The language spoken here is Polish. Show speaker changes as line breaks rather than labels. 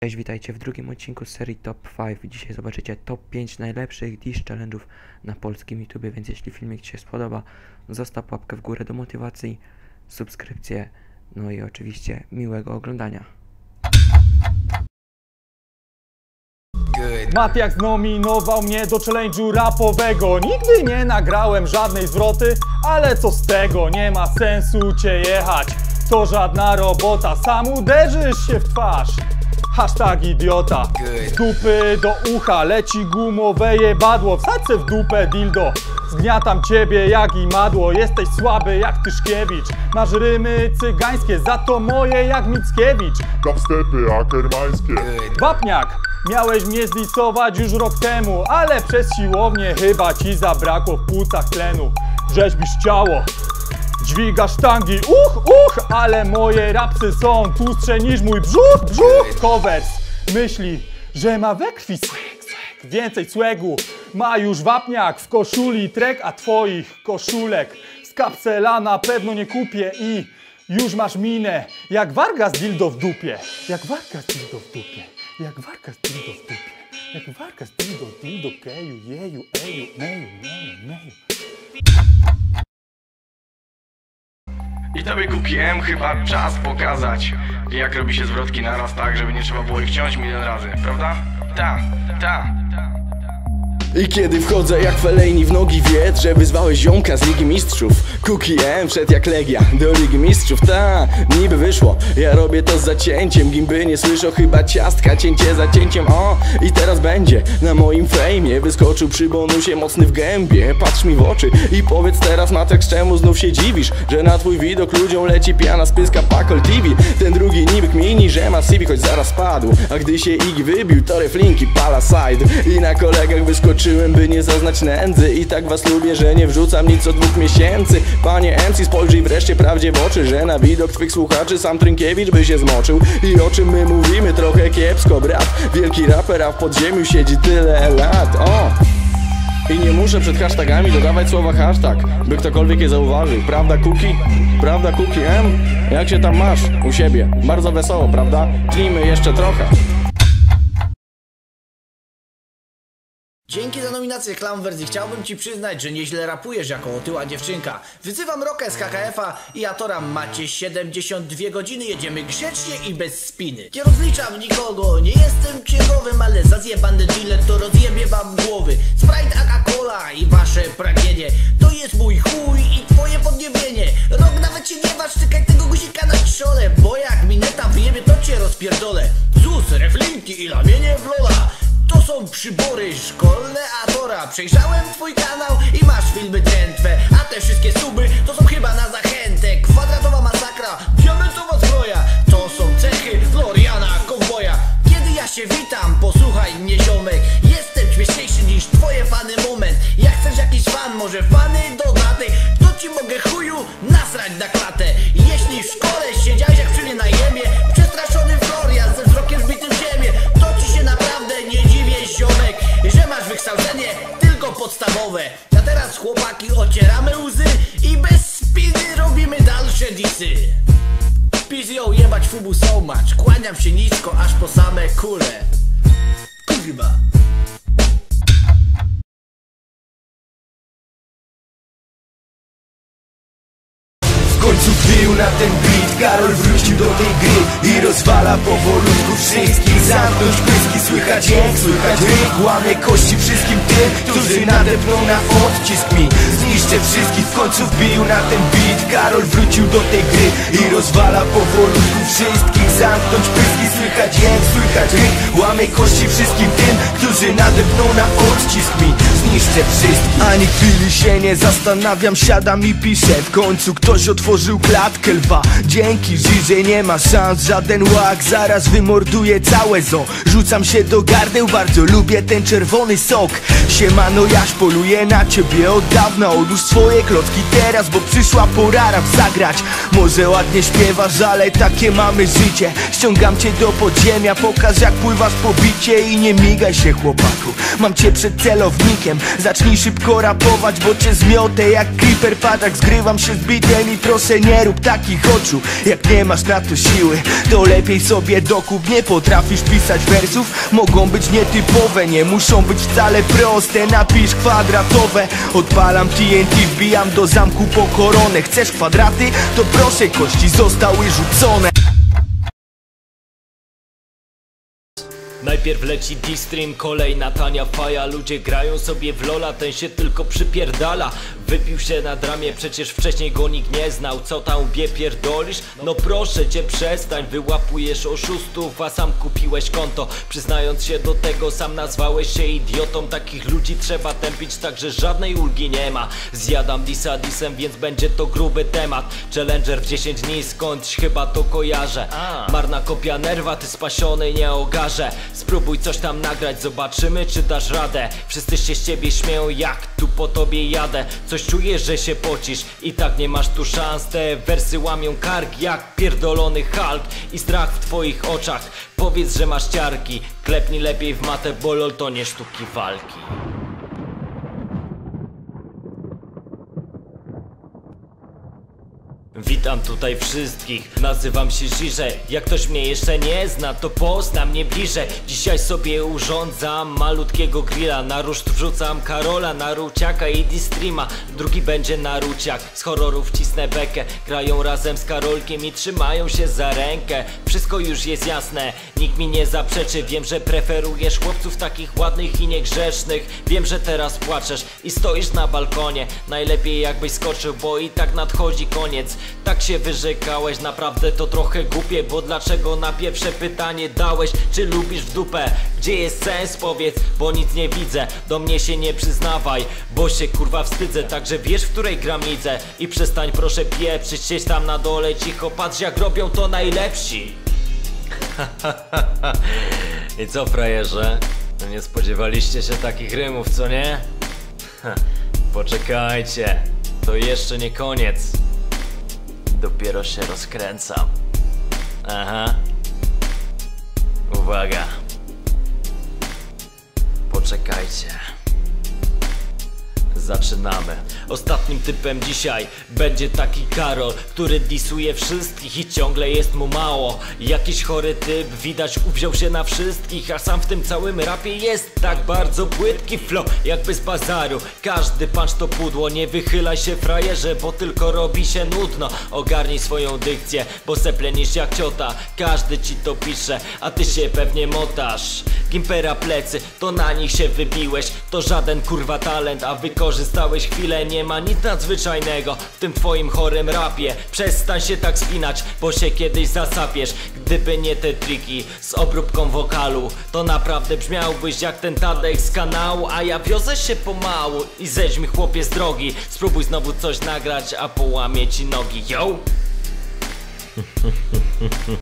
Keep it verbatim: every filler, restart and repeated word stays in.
Cześć, witajcie w drugim odcinku z serii Top pięć. Dzisiaj zobaczycie top pięć najlepszych dish challenge'ów na polskim YouTubie, więc jeśli filmik Ci się spodoba, zostaw łapkę w górę do motywacji, subskrypcję, no i oczywiście miłego oglądania.
Matiak znominował mnie do challenge'u rapowego. Nigdy nie nagrałem żadnej zwroty, ale co z tego, nie ma sensu cię jechać. To żadna robota, sam uderzysz się w twarz. Hashtag idiota. Z dupy do ucha leci gumowe jebadło. Wsadź se w dupę dildo. Zgniatam ciebie jak i madło. Jesteś słaby jak Tyszkiewicz. Masz rymy cygańskie, za to moje jak Mickiewicz.
Dubstepy akermańskie.
Wapniak, miałeś mnie zdisować już rok temu, ale przez siłownię chyba ci zabrakło w płucach tlenu. Rzeźbisz ciało, dźwigasz sztangi, uch, uch, ale moje rapsy są tłustsze niż mój brzuch, brzuch. Covers myśli, że ma we krwi swag, swag. Więcej swegu ma już wapniak w koszuli trek, a twoich koszulek z kapsela na pewno nie kupię i już masz minę jak Vargas dildo w dupie. Jak Vargas dildo w dupie. Jak Vargas dildo w dupie. Jak Vargas dildo dildo keju, jeju, eju, meju, meju, meju.
I tobie kupiłem, chyba czas pokazać, jak robi się zwrotki naraz tak, żeby nie trzeba było ich ciąć milion razy, prawda? Ta, ta.
I kiedy wchodzę jak Felejni w nogi wietr, że wyzwałeś ziomka z Ligi Mistrzów. Cookie M wszedł jak Legia do Ligi Mistrzów. Ta, niby wyszło, ja robię to z zacięciem. Gimby nie słyszą chyba ciastka, cięcie za cięciem. O, i teraz będzie na moim fejmie. Wyskoczył przy bonusie mocny w gębie. Patrz mi w oczy i powiedz teraz, Matek, z czemu znów się dziwisz, że na twój widok ludziom leci piana z pyska Pakol T V. Ten drugi niby kmini, że ma Civic, choć zaraz padł. A gdy się Iggy wybił, to reflinki Palaside. I na kolegach wyskoczył, by nie zaznać nędzy. I tak was lubię, że nie wrzucam nic od dwóch miesięcy. Panie M C, spojrzyj wreszcie prawdzie w oczy, że na widok twych słuchaczy sam Trynkiewicz by się zmoczył. I o czym my mówimy? Trochę kiepsko, brat. Wielki raper, a w podziemiu siedzi tyle lat. O! I nie muszę przed hashtagami dodawać słowa hashtag, by ktokolwiek je zauważył. Prawda, Cookie? Prawda, Cookie M? Jak się tam masz u siebie? Bardzo wesoło, prawda? Tnijmy jeszcze trochę.
Dzięki za nominację Clownverse. Chciałbym ci przyznać, że nieźle rapujesz jako otyła dziewczynka. Wyzywam Rokę z H K F a i Atora. Macie siedemdziesiąt dwie godziny, jedziemy grzecznie i bez spiny. Nie rozliczam nikogo, nie jestem księgowym, ale za zjebany dealer to rozjebie wam głowy. Sprite, Coca-Cola i wasze pragnienie to jest mój chuj i twoje podniebienie. Rok nawet się nie waż, czekaj tego guzika na czole, bo jak mineta wyjebie, to cię rozpierdolę. Zus, reflinki i lamienie w lola. To są przybory szkolne Atora. Przejrzałem twój kanał i masz filmy drętwe, a te wszystkie suby to są chyba na zachętę. Kwadratowa masakra, diamentowa zbroja, to są cechy Floriana Kowboja. Kiedy ja się witam, posłuchaj mnie ziomek, jestem śmieszniejszy niż twoje fany moment. Jak chcesz jakiś fan, może fany dodatek, to ci mogę chuju nasrać na klatę. Jeśli w szkole siedziałeś jak przy mnie na jemie, przestraszony Florian ze wzrokiem wbitym w ziemię, to ci się naprawdę nie dziwię, ziomek, że masz wykształcenie tylko podstawowe. A teraz chłopaki ocieramy łzy i bez spiny robimy dalsze disy. Peace yo, jebać fubu so much. Kłaniam się nisko aż po same kule. Kurwa.
W końcu wbił na ten beat, Karol wrócił do tej gry i rozwala powolutku wszystkich. Zamknąć pyski, słychać jęk, słychać ryk. Łamie kości wszystkim tym, którzy nadepną na odcisk mi. Zniszczę wszystkich, w końcu wbił na ten beat, Karol wrócił do tej gry i rozwala powolutku wszystkich. Zamknąć pyski, słychać jęk, słychać ryk. Łamie kości wszystkim tym, którzy nadepną na odcisk mi. Zniszczę wszystkich. Ani chwili się nie zastanawiam, siadam i piszę. W końcu ktoś otworzył klatkę lwa. Dzięki Żyże nie ma szans, żaden łak zaraz wymorduje całe zoo. Rzucam się do gardeł, bardzo lubię ten czerwony sok. Siemano, Jaś poluje na ciebie od dawna. Odłóż swoje klocki teraz, bo przyszła pora rap zagrać. Może ładnie śpiewasz, ale takie mamy życie. Ściągam cię do podziemia, pokaż
Pokaż jak pływasz po bicie i nie migaj się, chłopaku. Mam cię przed celownikiem, zacznij szybko rapować, bo cię zmiotę jak creeper patak. Zgrywam się z bitem i proszę nie rób takich oczu. Jak nie masz na to siły, to lepiej sobie dokup. Nie potrafisz pisać wersów, mogą być nietypowe, nie muszą być wcale proste. Napisz kwadratowe, odpalam T N T, wbijam do zamku po koronę. Chcesz kwadraty? To proszę, kości zostały rzucone.
Najpierw leci D-Stream, kolejna tania faja. Ludzie grają sobie w lola, ten się tylko przypierdala. Wypił się na dramie, przecież wcześniej go nikt nie znał. Co tam łbie pierdolisz? No proszę cię przestań, wyłapujesz oszustów, a sam kupiłeś konto. Przyznając się do tego, sam nazwałeś się idiotą. Takich ludzi trzeba tępić, także żadnej ulgi nie ma. Zjadam disa disem, więc będzie to gruby temat. Challenger w dziesięć dni, skądś chyba to kojarzę. Marna kopia nerwa, ty spasiony nie ogarze. Spróbuj coś tam nagrać, zobaczymy czy dasz radę. Wszyscy się z ciebie śmieją, jak tu po tobie jadę. Coś czujesz, że się pocisz i tak nie masz tu szans. Te wersy łamią kark jak pierdolony Hulk. I strach w twoich oczach, powiedz, że masz ciarki. Klepnij lepiej w matę, bo lol to nie sztuki walki. Witam tutaj wszystkich, nazywam się Żiże. Jak ktoś mnie jeszcze nie zna, to pozna mnie bliżej. Dzisiaj sobie urządzam malutkiego grilla. Na ruszt wrzucam Karola, Naruciaka i D-Streama. Drugi będzie Naruciak, z horrorów cisnę bekę. Grają razem z Karolkiem i trzymają się za rękę. Wszystko już jest jasne, nikt mi nie zaprzeczy. Wiem, że preferujesz chłopców takich ładnych i niegrzecznych. Wiem, że teraz płaczesz i stoisz na balkonie. Najlepiej jakbyś skoczył, bo i tak nadchodzi koniec. Tak się wyrzekałeś, naprawdę to trochę głupie. Bo dlaczego na pierwsze pytanie dałeś, czy lubisz w dupę? Gdzie jest sens, powiedz, bo nic nie widzę. Do mnie się nie przyznawaj, bo się kurwa wstydzę. Także wiesz, w której gram lidze. I przestań proszę pieprzyć, siedź tam na dole cicho, patrz jak robią to najlepsi. I co, frajerze? No nie spodziewaliście się takich rymów, co nie? Poczekajcie, to jeszcze nie koniec. Dopiero się rozkręcam. Aha. Uwaga. Poczekajcie. Zaczynamy. Ostatnim typem dzisiaj będzie taki Karol, który disuje wszystkich i ciągle jest mu mało. Jakiś chory typ, widać uwziął się na wszystkich, a sam w tym całym rapie jest tak bardzo płytki flow, jakby z bazaru. Każdy punch to pudło, nie wychylaj się frajerze, bo tylko robi się nudno. Ogarnij swoją dykcję, bo seplenisz jak ciota. Każdy ci to pisze, a ty się pewnie motasz. Gimpera plecy, to na nich się wybiłeś. To żaden kurwa talent, a wykorzystałeś chwilę. Nie ma nic nadzwyczajnego w tym twoim chorym rapie. Przestań się tak spinać, bo się kiedyś zasapiesz. Gdyby nie te triki z obróbką wokalu, to naprawdę brzmiałbyś jak ten Tadek z kanału. A ja wiozę się pomału i zejdź mi chłopie z drogi. Spróbuj znowu coś nagrać, a połamie ci nogi, yo!